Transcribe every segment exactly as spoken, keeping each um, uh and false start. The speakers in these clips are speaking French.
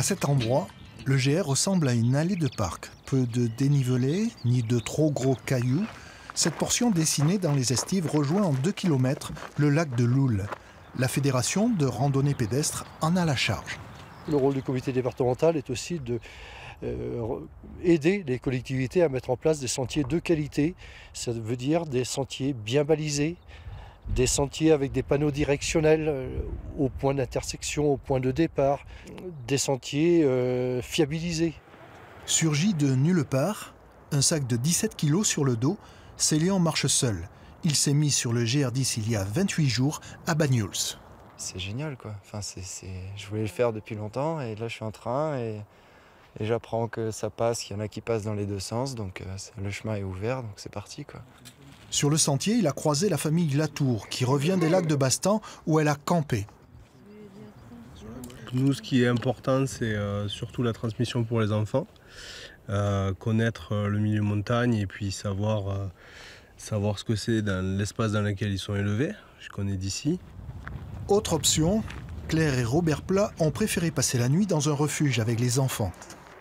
À cet endroit, le G R ressemble à une allée de parc. Peu de dénivelé, ni de trop gros cailloux. Cette portion dessinée dans les estives rejoint en deux kilomètres le lac de Loul. La fédération de randonnée pédestre en a la charge. Le rôle du comité départemental est aussi de euh, aider les collectivités à mettre en place des sentiers de qualité. Ça veut dire des sentiers bien balisés, des sentiers avec des panneaux directionnels euh, au point d'intersection, au point de départ, des sentiers euh, fiabilisés. Surgi de nulle part, un sac de dix-sept kilos sur le dos, Célian marche seul. Il s'est mis sur le G R dix il y a vingt-huit jours à Banyuls. C'est génial quoi. Enfin, c'est, c'est... Je voulais le faire depuis longtemps et là je suis en train et, et j'apprends que ça passe, qu'il y en a qui passent dans les deux sens, donc euh, le chemin est ouvert, donc c'est parti quoi. Sur le sentier, il a croisé la famille Latour, qui revient des lacs de Bastan où elle a campé. Nous, ce qui est important, c'est euh, surtout la transmission pour les enfants. Euh, connaître euh, le milieu montagne et puis savoir, euh, savoir ce que c'est dans l'espace dans lequel ils sont élevés. Je connais d'ici. Autre option, Claire et Robert Plat ont préféré passer la nuit dans un refuge avec les enfants.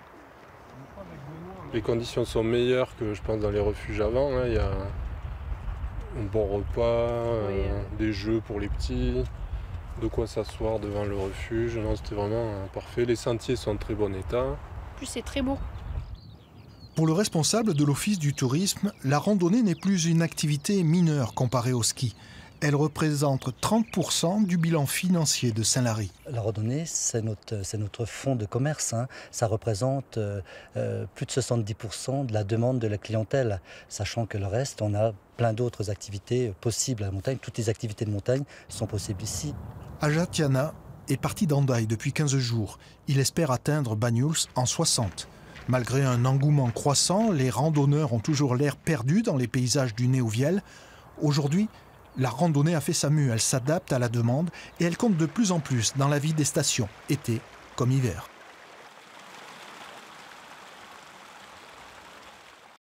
Les conditions sont meilleures que je pense dans les refuges avant. Hein. Il y a un bon repas, euh, des jeux pour les petits, de quoi s'asseoir devant le refuge. Non, c'était vraiment euh, parfait. Les sentiers sont en très bon état. En plus, c'est très beau. Pour le responsable de l'Office du tourisme, la randonnée n'est plus une activité mineure comparée au ski. Elle représente trente pour cent du bilan financier de Saint-Lary. La randonnée, c'est notre, c'est notre fonds de commerce. Hein. Ça représente euh, euh, plus de soixante-dix pour cent de la demande de la clientèle. Sachant que le reste, on a plein d'autres activités possibles à la montagne. Toutes les activités de montagne sont possibles ici. Ajatiana est parti d'Andaï depuis quinze jours. Il espère atteindre Banyuls en soixante. Malgré un engouement croissant, les randonneurs ont toujours l'air perdus dans les paysages du Néouviel. Aujourd'hui, la randonnée a fait sa mue, elle s'adapte à la demande et elle compte de plus en plus dans la vie des stations, été comme hiver.